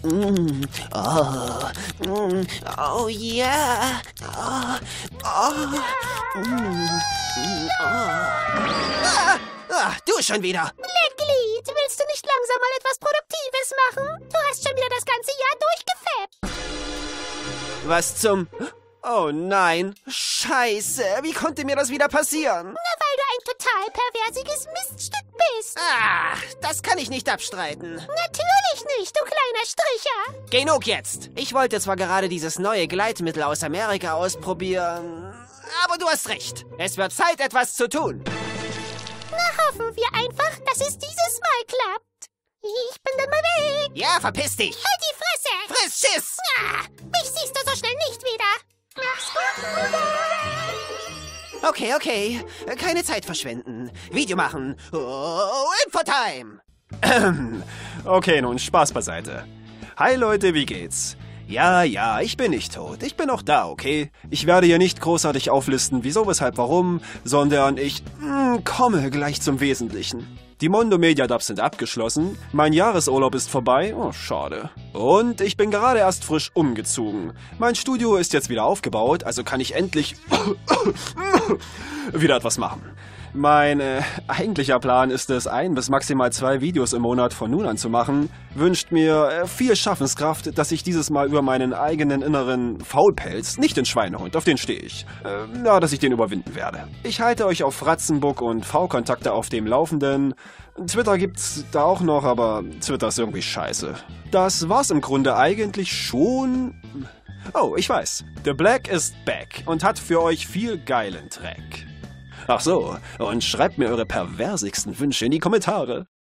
Oh yeah. Du schon wieder. Glied, willst du nicht langsam mal etwas Produktives machen? Du hast schon wieder das ganze Jahr durchgefappt. Was zum... Oh nein. Scheiße. Wie konnte mir das wieder passieren? Na, weil du ein total perversiges Miststück bist. Das kann ich nicht abstreiten. Natürlich nicht, du kleiner Stricher. Genug jetzt. Ich wollte zwar gerade dieses neue Gleitmittel aus Amerika ausprobieren, aber du hast recht. Es wird Zeit, etwas zu tun. Na, hoffen wir einfach, dass es dieses Mal klappt. Ich bin dann mal weg. Ja, verpiss dich. Halt die Fresse. Friss Schiss. Mich siehst du so schnell nicht wieder. Mach's gut. Okay. Keine Zeit verschwenden. Video machen. Oh, Infotime. Okay, nun Spaß beiseite. Hi Leute, wie geht's? Ja, ich bin nicht tot. Ich bin auch da, okay? Ich werde hier nicht großartig auflisten, wieso, weshalb, warum, sondern ich komme gleich zum Wesentlichen. Die Mondo Media Dubs sind abgeschlossen, mein Jahresurlaub ist vorbei, oh schade. Und ich bin gerade erst frisch umgezogen. Mein Studio ist jetzt wieder aufgebaut, also kann ich endlich wieder etwas machen. Mein eigentlicher Plan ist es, 1 bis maximal 2 Videos im Monat von nun an zu machen. Wünscht mir viel Schaffenskraft, dass ich dieses Mal über meinen eigenen inneren Faulpelz, nicht den Schweinehund, auf den stehe ich, dass ich den überwinden werde. Ich halte euch auf Fratzenbuck und V-Kontakte auf dem Laufenden. Twitter gibt's da auch noch, aber Twitter ist irgendwie scheiße. Das war's im Grunde eigentlich schon. Oh, ich weiß. The Black is back und hat für euch viel geilen Track. Ach so, und schreibt mir eure perversigsten Wünsche in die Kommentare.